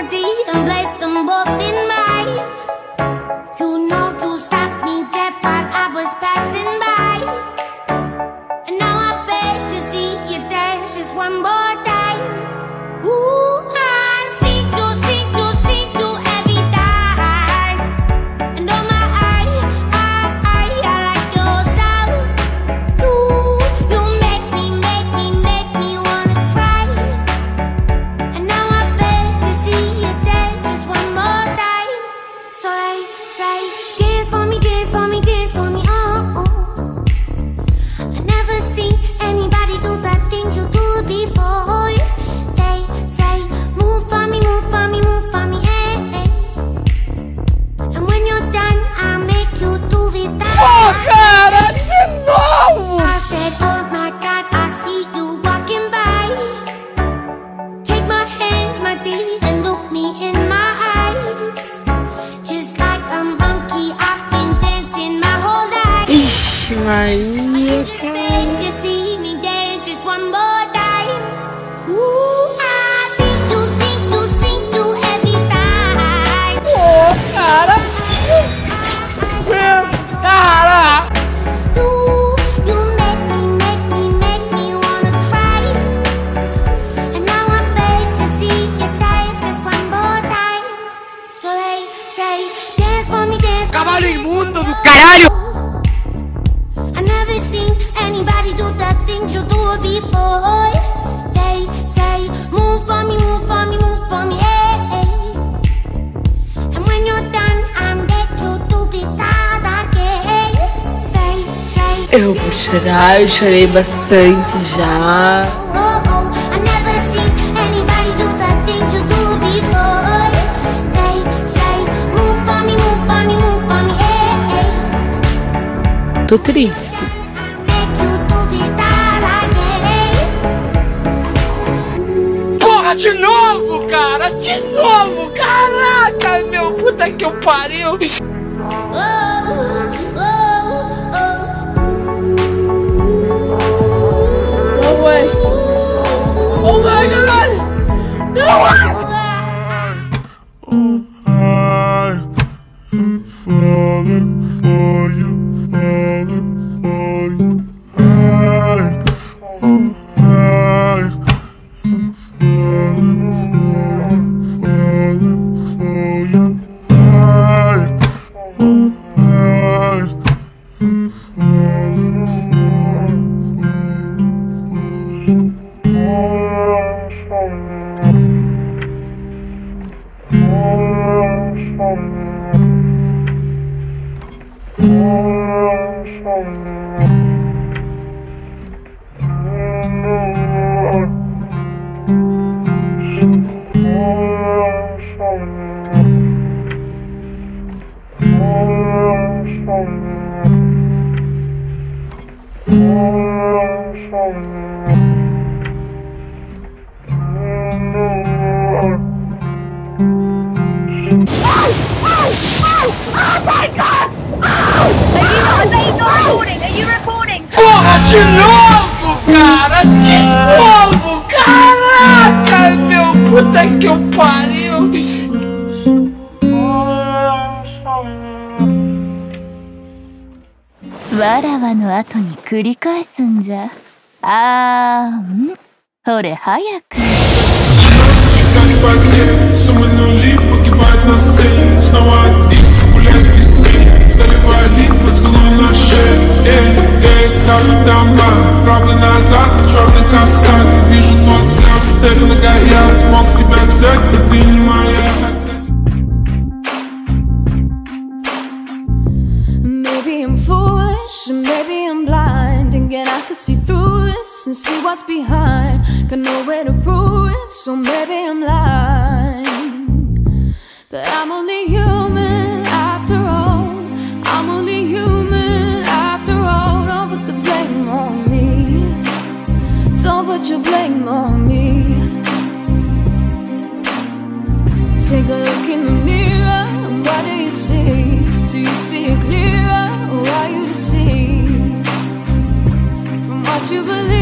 melody and place them both in mine. You know you stopped me dead while I was passing by, and now I beg to see you dance just one more time. Ooh, I see you every time, and oh my, I like your style. You make me wanna cry, and now I beg to see you dance just one more time. So they say, dance for me, dance for me, dance for me, oh, oh. I never seen anybody do the things you do before. They say, move for me, move for me, move for me, hey, hey. And when you're done, I'll make you do it that Pô, cara, de novo! I said, oh my God, I see you walking by. Take my hands, my dear, and look me in my eyes. Just like a monkey, I've been dancing my whole life. Ixi, Maria, Just cara. beg to see me dance just one more time. Ooh, I see you every time. Pô, cara. Cara. You make me wanna cry. And now I beg to see you dance just one more time. So they say, dance for me, dance for Cavalo me. imundo do caralho. I never seen anybody do the things you do before. They say, move for me, move for me, move for me, hey, hey. And when you're done, I'm back to do it that again. They say, Eu vou chorar, eu chorei bastante já. oh, oh, I never seen anybody do the things you do before. They say, move for me, move for me, move for me, hey, hey. Tô triste. Make you do it that again. Porra, de novo, cara! De novo! Caraca, meu puta que eu pariu! Oh, oh, oh. Oh, way. Oh my god! No way! I am falling for you, falling for you. I am falling for you, falling for you. I am falling Porra, de novo, cara! De novo! Caraca, meu puta que eu pariu! わらわの後に繰り返すんじゃ。ほれ早く。 Суманули, погибать на сцене. Снова один, гулять без тени. Заливали поцелуй на шее. Как дома, правда назад, черный каскад. Вижу твой взгляд, стерильно горят. Мог тебя взять, но ты не моя. Maybe I'm foolish, and maybe I'm blind. Thinking I could see through this and see what's behind. Got nowhere to prove it, so maybe I'm lying. But I'm only human after all. I'm only human after all. Don't put the blame on me. Don't put your blame on me. Take a look in the mirror, and what do you see? Do you see it clearer, or are you deceived from what you believe?